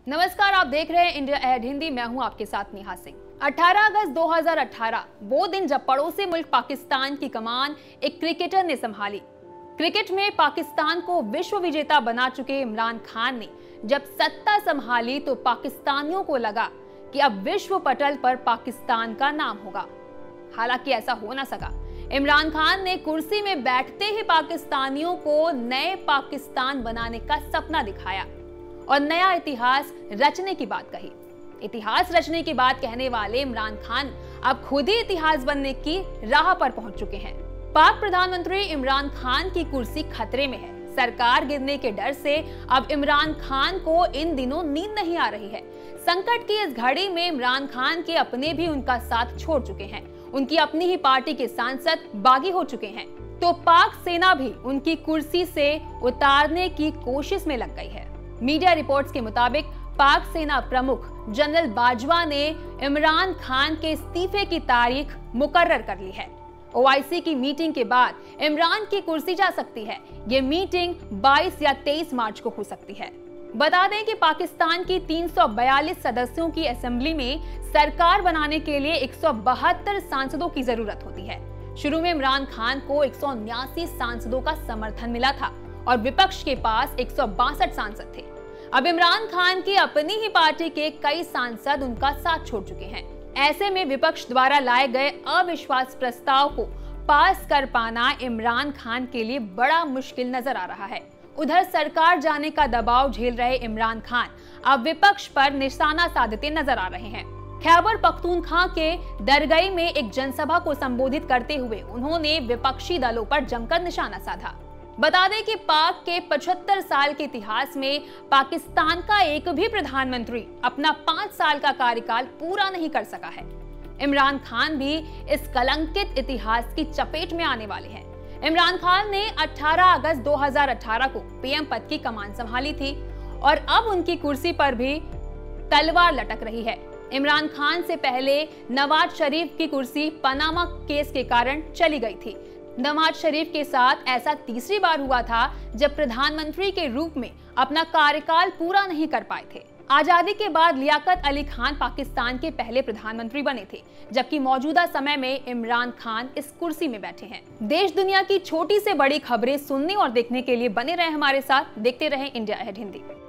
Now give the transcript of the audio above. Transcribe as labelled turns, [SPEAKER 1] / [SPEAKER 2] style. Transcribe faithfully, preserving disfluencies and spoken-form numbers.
[SPEAKER 1] नमस्कार, आप देख रहे हैं इंडिया अहेड हिंदी। मैं हूं आपके साथ नेहा सिंह। अठारह अगस्त दो हज़ार अठारह वो दिन जब पड़ोसी मुल्क पाकिस्तान की कमान एक क्रिकेटर ने संभाली। क्रिकेट में पाकिस्तान को विश्व विजेता बना चुके इमरान खान ने जब सत्ता संभाली तो पाकिस्तानियों को लगा कि अब विश्व पटल पर पाकिस्तान का नाम होगा। हालांकि ऐसा हो ना सका। इमरान खान ने कुर्सी में बैठते ही पाकिस्तानियों को नए पाकिस्तान बनाने का सपना दिखाया और नया इतिहास रचने की बात कही। इतिहास रचने की बात कहने वाले इमरान खान अब खुद ही इतिहास बनने की राह पर पहुंच चुके हैं। पाक प्रधानमंत्री इमरान खान की कुर्सी खतरे में है। सरकार गिरने के डर से अब इमरान खान को इन दिनों नींद नहीं आ रही है। संकट की इस घड़ी में इमरान खान के अपने भी उनका साथ छोड़ चुके हैं। उनकी अपनी ही पार्टी के सांसद बागी हो चुके हैं, तो पाक सेना भी उनकी कुर्सी से उतारने की कोशिश में लग गई है। मीडिया रिपोर्ट्स के मुताबिक पाक सेना प्रमुख जनरल बाजवा ने इमरान खान के इस्तीफे की तारीख मुकर्रर कर ली है। ओआईसी की मीटिंग के बाद इमरान की कुर्सी जा सकती है। ये मीटिंग बाईस या तेईस मार्च को हो सकती है। बता दें कि पाकिस्तान की तीन सौ बयालीस सदस्यों की असेंबली में सरकार बनाने के लिए एक सौ बहत्तर सांसदों की जरूरत होती है। शुरू में इमरान खान को एक सौ उन्यासी सांसदों का समर्थन मिला था और विपक्ष के पास एक सौ बासठ सांसद थे। अब इमरान खान की अपनी ही पार्टी के कई सांसद उनका साथ छोड़ चुके हैं। ऐसे में विपक्ष द्वारा लाए गए अविश्वास प्रस्ताव को पास कर पाना इमरान खान के लिए बड़ा मुश्किल नजर आ रहा है। उधर सरकार जाने का दबाव झेल रहे इमरान खान अब विपक्ष पर निशाना साधते नजर आ रहे हैं। खैबर पख्तूनख्वा के दरगई में एक जनसभा को संबोधित करते हुए उन्होंने विपक्षी दलों पर जमकर निशाना साधा। बता दें कि पाक के पचहत्तर साल के इतिहास में पाकिस्तान का एक भी प्रधानमंत्री अपना पांच साल का कार्यकाल पूरा नहीं कर सका है। इमरान खान भी इस कलंकित इतिहास की चपेट में आने वाले हैं। इमरान खान ने अठारह अगस्त दो हज़ार अठारह को पीएम पद की कमान संभाली थी और अब उनकी कुर्सी पर भी तलवार लटक रही है। इमरान खान से पहले नवाज शरीफ की कुर्सी पनामा केस के कारण चली गई थी। नवाज शरीफ के साथ ऐसा तीसरी बार हुआ था जब प्रधानमंत्री के रूप में अपना कार्यकाल पूरा नहीं कर पाए थे। आजादी के बाद लियाकत अली खान पाकिस्तान के पहले प्रधानमंत्री बने थे, जबकि मौजूदा समय में इमरान खान इस कुर्सी में बैठे हैं। देश दुनिया की छोटी से बड़ी खबरें सुनने और देखने के लिए बने रहे हमारे साथ। देखते रहें इंडिया अहेड हिंदी।